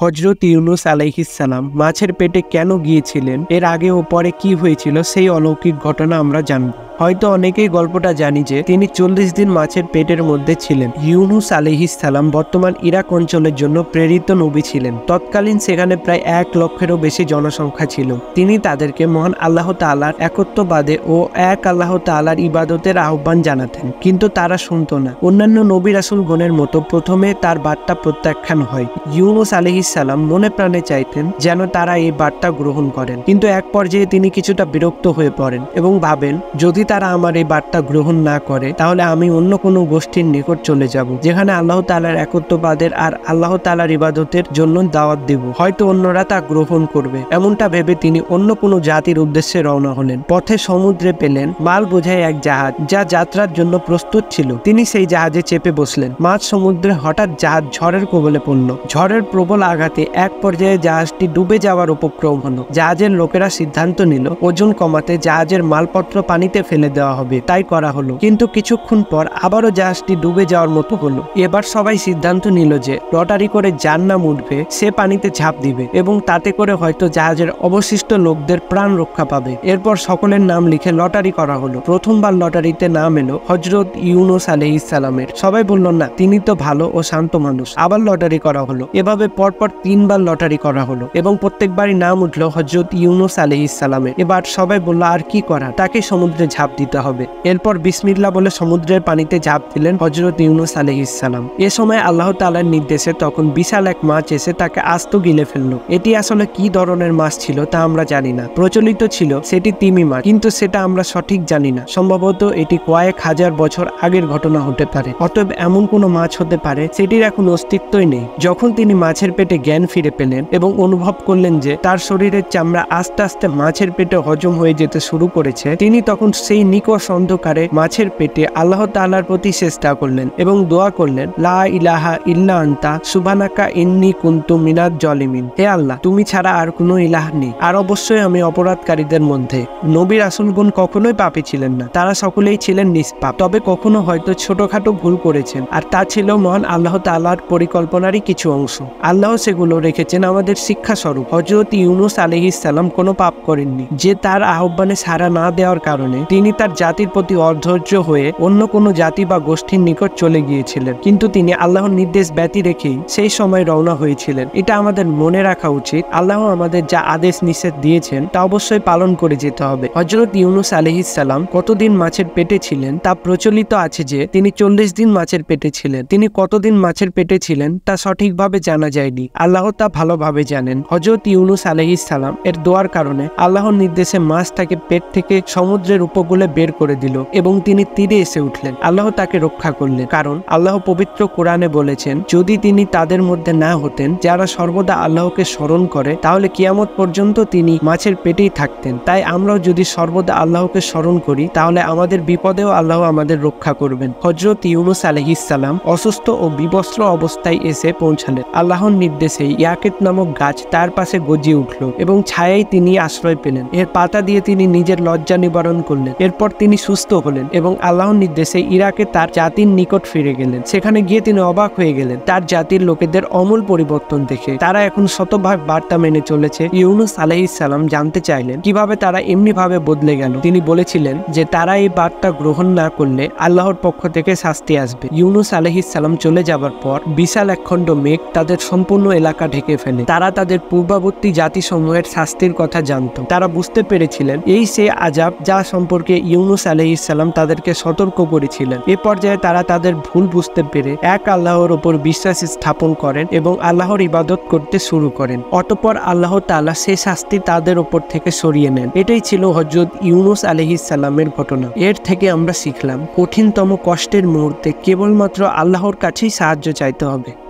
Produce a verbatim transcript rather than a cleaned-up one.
হযরত ইউনুস আলাইহিস সালাম মাছের পেটে কেন গিয়েছিলেন, এর আগে ও পরে কি হয়েছিল সেই অলৌকিক ঘটনা আমরা জানব। হয়তো অনেকেই গল্পটা জানি যে তিনি চল্লিশ দিন মাছের পেটের মধ্যে ছিলেন। ইউনুস আলাইহিস সালাম বর্তমান ইরাক অঞ্চলের জন্য প্রেরিত নবী ছিলেন। তৎকালীন সেখানে প্রায় এক লক্ষেরও বেশি জনসংখ্যা ছিল। তিনি তাদেরকে মহান আল্লাহ তাআলার একত্ববাদে ও এক আল্লাহ তাআলার ইবাদতের আহ্বান জানাতেন, কিন্তু তারা শুনত না। অন্যান্য নবী রাসূলগণের মতো প্রথমে তার বার্তা প্রত্যাখ্যান হয়। ইউনুস আলাইহিস সালাম মনে প্রাণে চাইতেন যেন তারা এই বার্তা গ্রহণ করেন, কিন্তু এক পর্যায়ে তিনি কিছুটা বিরক্ত হয়ে পড়েন এবং ভাবেন, যদি তারা আমার এই বার্তা গ্রহণ না করে তাহলে আমি অন্য কোনো গোষ্ঠীর নিকট চলে যাব, যেখানে আল্লাহ তাআলার একত্ববাদের আর আল্লাহ তাআলার ইবাদতের জন্য দাওয়াত দেব। হয়তো অন্যরা তা গ্রহণ করবে। এমনটা ভেবে তিনি অন্য কোনো জাতির উদ্দেশ্যে রওনা হলেন। পথে সমুদ্রে পেলেন মাল বোঝাই এক জাহাজ, যা যাত্রার জন্য প্রস্তুত ছিল। তিনি সেই জাহাজে চেপে বসলেন। মাঝ সমুদ্রে হঠাৎ জাহাজ ঝড়ের কবলে পড়ল। ঝড়ের প্রবল আঘাতে এক পর্যায়ে জাহাজটি ডুবে যাওয়ার উপক্রম হলো। জাহাজের লোকেরা সিদ্ধান্ত নিল ওজন কমাতে জাহাজের মালপত্র পানিতে ফেলে দেওয়া হবে। তাই করা হলো, কিন্তু কিছুক্ষণ পর আবারও জাহাজটি ডুবে যাওয়ার মতো হলো। এবার সবাই সিদ্ধান্ত নিল যে লটারি করে যার নাম উঠবে সে পানিতে ঝাঁপ দিবে এবং তাতে করে হয়তো জাহাজের অবশিষ্ট লোকদের প্রাণ রক্ষা পাবে। এরপর সকলের নাম লিখে লটারি করা হলো। প্রথমবার লটারিতে নাম এলো হযরত ইউনুস আলাইহিস সালামের। সবাই বলল না, তিনি তো ভালো ও শান্ত মানুষ। আবার লটারি করা হলো। এভাবে পরপর তিনবার লটারি করা হলো এবং প্রত্যেকবারই নাম উঠলো হযরত ইউনুস আলাইহিস সালামের। এবার সবাই বলল আর কি করা, তাকে সমুদ্রে ঝাঁপ দিতে হবে। এরপর বিসমিল্লাহ বলে সমুদ্রের পানিতে ঝাঁপ দিলেন হযরত ইউনুস আলাইহিস সালাম। এ সময় আল্লাহ তাআলার নির্দেশে তখন বিশাল এক মাছ এসে তাকে আস্ত গিলে ফেললো। এটি আসলে কি ধরনের মাছ ছিল তা আমরা জানি না। প্রচলিত ছিল সেটি তিমি মাছ, কিন্তু সেটা আমরা সঠিক জানি না। সম্ভবত এটি কয়েক হাজার বছর আগের ঘটনা হতে পারে। অতএব এমন কোনো মাছ হতে পারে সেটির এখন অস্তিত্বই নেই। যখন তিনি মাছের পেটে জ্ঞান ফিরে পেলেন এবং অনুভব করলেন যে তার শরীরের চামড়া আস্তে আস্তে মাছের পেটে হজম হয়ে যেতে শুরু করেছে, তিনি তখন সেই নিকষ অন্ধকারে মাছের পেটে আল্লাহ তাআলার প্রতি চেষ্টা করলেন এবং দোয়া করলেন, লা ইলাহা ইল্লা আনতা সুবহানাকা ইন্নী কুনতু মিনাজ জালিমিন। হে আল্লাহ, তুমি ছাড়া আর কোনো ইলাহ নেই, আর অবশ্যই আমি অপরাধকারীদের মধ্যে। নবী রাসূলগণ কখনোই পাপী ছিলেন না, তারা সকলেই ছিলেন নিষ্পাপ। তবে কখনো হয়তো ছোটখাটো ভুল করেছেন, আর তা ছিল মহান আল্লাহ তাআলার পরিকল্পনারই কিছু অংশ। আল্লাহ সেগুলো রেখেছেন আমাদের শিক্ষা স্বরূপ। হযরত ইউনুস আলাইহিস সালাম কোনো পাপ করেননি, যে তার আহ্বানে সাড়া না দেওয়ার কারণে তিনি তার জাতির প্রতি অধৈর্য হয়ে অন্য কোনো জাতি বা গোষ্ঠীর নিকট চলে গিয়েছিলেন, কিন্তু তিনি আল্লাহর নির্দেশ ব্যতি রেখেই সেই সময় রওনা হয়েছিলেন। এটা আমাদের মনে রাখা উচিত। আল্লাহ আমাদের যা আদেশ নিষেধ দিয়েছেন তা অবশ্যই পালন করে যেতে হবে। হযরত ইউনুস আলাইহিস সালাম কতদিন মাছের পেটে ছিলেন তা প্রচলিত আছে যে তিনি চল্লিশ দিন মাছের পেটে ছিলেন। তিনি কতদিন মাছের পেটে ছিলেন তা সঠিকভাবে জানা যায়নি, আল্লাহ তা ভালোভাবে জানেন। হযরত ইউনুস আলাইহিস সালাম এর দোয়ার কারণে আল্লাহর নির্দেশে মাছ তাকে পেট থেকে সমুদ্রের উপকূলে বের করে দিল এবং তিনি তীরে এসে উঠলেন। আল্লাহ তাকে রক্ষা করলেন, কারণ আল্লাহ পবিত্র কোরআনে বলেছেন, যদি তিনি তাদের মধ্যে না হতেন যারা সর্বদা আল্লাহকে স্মরণ করে, তাহলে কিয়ামত পর্যন্ত তিনি মাছের পেটেই থাকতেন। তাই আমরাও যদি সর্বদা আল্লাহকে স্মরণ করি তাহলে আমাদের বিপদেও আল্লাহ আমাদের রক্ষা করবেন। হযরত ইউনুস আলাইহিস সালাম অসুস্থ ও বিবস্ত্র অবস্থায় এসে পৌঁছালেন। আল্লাহর নির্দেশে ইয়াকিত নামক গাছ তার পাশে গজিয়ে উঠল এবং ছায়ায় তিনি আশ্রয় পেলেন। এর পাতা দিয়ে তিনি নিজের লজ্জা নিবারণ করলেন। এরপর তিনি সুস্থ হলেন এবং আল্লাহর নির্দেশে ইরাকে তার জাতির নিকট ফিরে গেলেন। সেখানে গিয়ে তিনি অবাক হয়ে গেলেন তার জাতির লোকেদের অমূল পরিবর্তন দেখে। তারা এখন শতভাগ বার্তা মেনে চলেছে। ইউনুস আলাইহিস সালাম জানতে চাইলেন কিভাবে তারা এমনি ভাবে বদলে গেল। তিনি বলেছিলেন যে তারা এই বার্তা গ্রহণ না করলে আল্লাহর পক্ষ থেকে শাস্তি আসবে। ইউনুস আলাইহিস সালাম চলে যাবার পর বিশাল একখণ্ড মেঘ তাদের সম্পূর্ণ এলাকা ঢেকে ফেলে। তারা তাদের পূর্ববর্তী জাতিসমূহের শাস্তির কথা জানত। তারা বুঝতে পেরেছিলেন এই সে আযাব যা সম্পর্কে ইউনুস আলাইহিস সালাম তাদেরকে সতর্ক করেছিলেন। এ পর্যায়ে তারা তাদের ভুল বুঝতে পেরে এক আল্লাহর উপর বিশ্বাস স্থাপন করেন এবং আল্লাহর ইবাদত করতে শুরু করেন। অতঃপর আল্লাহ তাআলা সে শাস্তি তাদের উপর থেকে সরিয়ে নেন। এটাই ছিল হযরত ইউনুস আলাইহিস সালামের ঘটনা। এর থেকে আমরা শিখলাম কঠিনতম কষ্টের মুহূর্তে কেবলমাত্র আল্লাহর কাছেই সাহায্য চাইতে হবে।